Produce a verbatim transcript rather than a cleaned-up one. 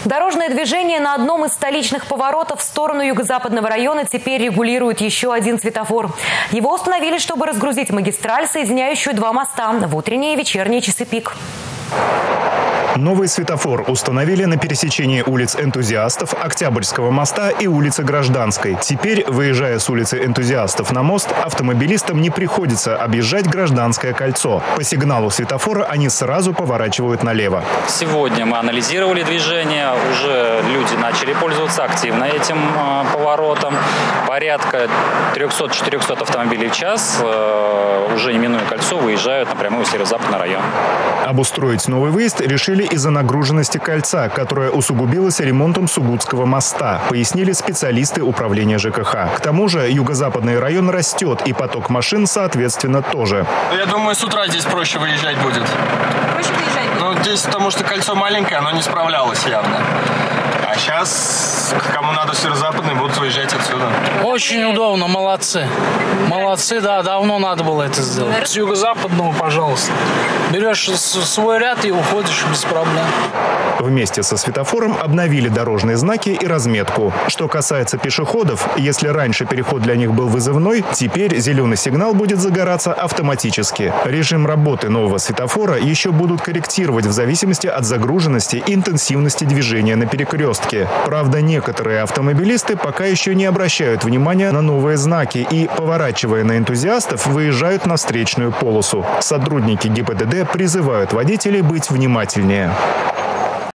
Дорожное движение на одном из столичных поворотов в сторону юго-западного района теперь регулирует еще один светофор. Его установили, чтобы разгрузить магистраль, соединяющую два моста в утренние и вечерние часы пик. Новый светофор установили на пересечении улиц Энтузиастов, Октябрьского моста и улицы Гражданской. Теперь, выезжая с улицы Энтузиастов на мост, автомобилистам не приходится объезжать Гражданское кольцо. По сигналу светофора они сразу поворачивают налево. Сегодня мы анализировали движение, уже люди начали пользоваться активно этим э, поворотом. Порядка триста-четыреста автомобилей в час, э, уже не минуя кольцо, выезжают напрямую в северо-западный район. Обустроить новый выезд решили из-за нагруженности кольца, которая усугубилась ремонтом Сугутского моста, пояснили специалисты управления ЖКХ. К тому же юго-западный район растет, и поток машин, соответственно, тоже. Я думаю, с утра здесь проще выезжать будет. Проще выезжать будет? Ну, здесь, потому что кольцо маленькое, оно не справлялось явно. А сейчас, кому надо в северо-западный, будут выезжать отсюда. Очень удобно, молодцы. Молодцы, да, давно надо было это сделать. С юго-западного, пожалуйста. Берешь свой ряд и уходишь без проблем. Вместе со светофором обновили дорожные знаки и разметку. Что касается пешеходов, если раньше переход для них был вызывной, теперь зеленый сигнал будет загораться автоматически. Режим работы нового светофора еще будут корректировать в зависимости от загруженности и интенсивности движения на перекрестке. Правда, некоторые автомобилисты пока еще не обращают внимания на новые знаки и, поворачивая на энтузиастов, выезжают на встречную полосу. Сотрудники ГИБДД призывают водителей быть внимательнее.